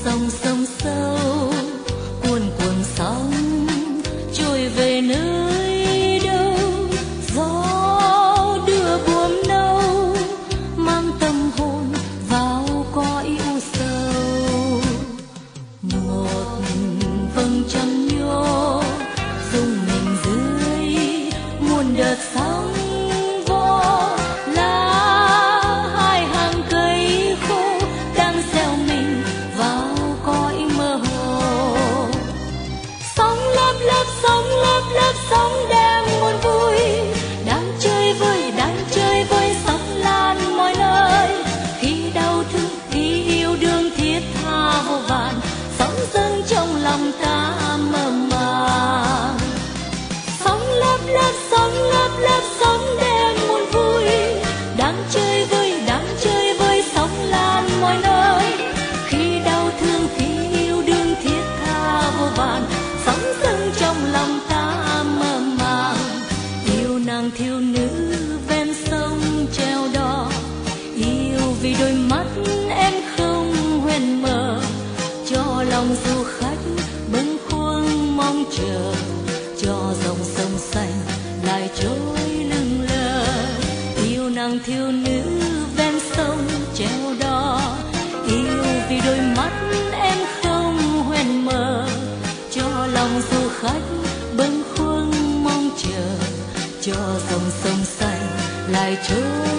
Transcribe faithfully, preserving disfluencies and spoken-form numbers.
dòng sông sâu cuồn cuộn sóng trôi về nơi đâu, gió đưa buồm nâu mang tâm hồn vào cõi u sâu. Một vầng trăng nhô rung mình dưới muôn đợt sóng vỗ, là hai hàng cây khô đang gieo mình vào cõi mơ hồ. Sóng lấp lấp sóng lấp lấp sóng đem muôn vui, đang chơi vơi đang chơi vơi sóng lan mọi nơi. Khi đau thương khi yêu đương thiết tha vô vàn, sóng dâng trong lòng ta mơ màng. Sóng lấp lấp sóng lấp lấp sóng đem muôn vui, đang chơi vơi đang chơi vơi sóng lan mọi nơi. Khi đau thương khi yêu đương thiết tha vô vàn, sóng dâng trong lòng ta mơ màng. Yêu nàng thiếu nữ ven sông treo đò, yêu vì đôi mắt em không huyền mờ, cho lòng du khách bâng khuâng mong chờ, cho dòng sông xanh lại trôi lững lờ. Yêu nàng thiếu nữ ven sông treo đò, yêu vì đôi mắt em không huyền mờ, cho lòng du khách bâng khuâng mong chờ, cho dòng sông xanh lại trôi